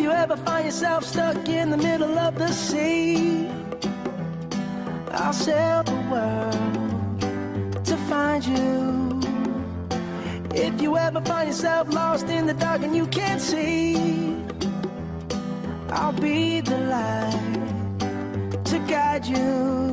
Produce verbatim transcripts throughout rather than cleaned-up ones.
you ever find yourself stuck in the middle of the sea, I'll sail the world to find you. If you ever find yourself lost in the dark and you can't see, I'll be the light to guide you.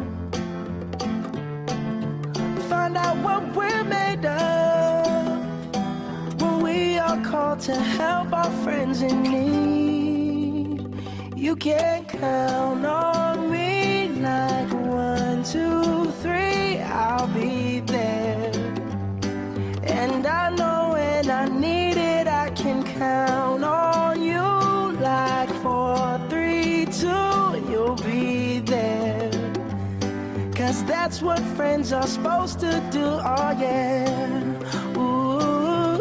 Find out what we're made of when we are called to help our friends in need. You can count on me like one, two, three, I'll be there. And I know when I need it, I can count on you like four, three, two, and you'll be there. Cause that's what friends are supposed to do, oh yeah. Ooh,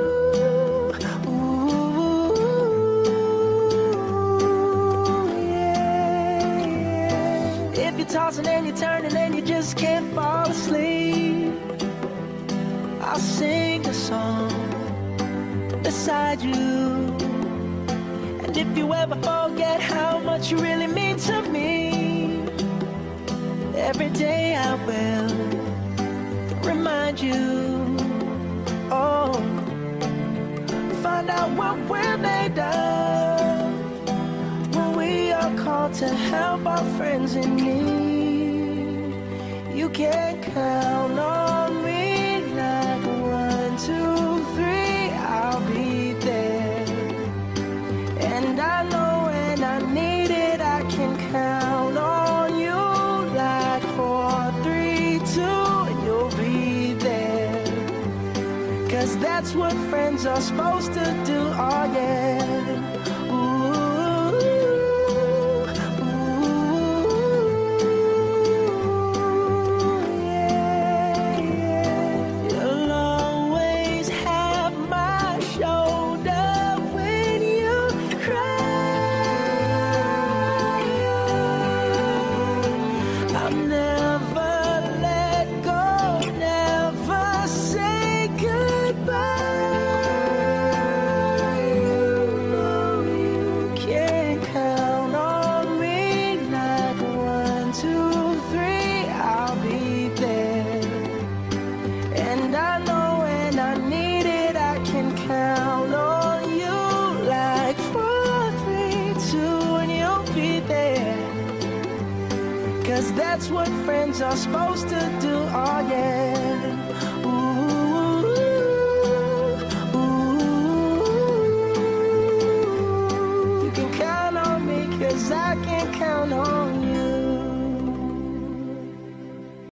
ooh, yeah, yeah. If you're tossing and you're turning and you just can't fall asleep, I'll sing a song beside you. And if you ever forget how much you really mean to me, every day I will remind you. Oh, find out what we're made of when we are called to help our friends in need. You can count on me like one, two, three, I'll be there. And I know when I need it, I can count on you like four, three, two, and you'll be there. Cause that's what friends are supposed to do, oh yeah. Ooh, ooh, yeah, yeah. You'll always have my shoulder when you cry. I'll never let go, never say goodbye. You know you can count on me like one, two, three, I'll be there. And I know when I need it, I can count on you like four, three, two, and you'll be there. Cause that's what friends are supposed to do, oh yeah.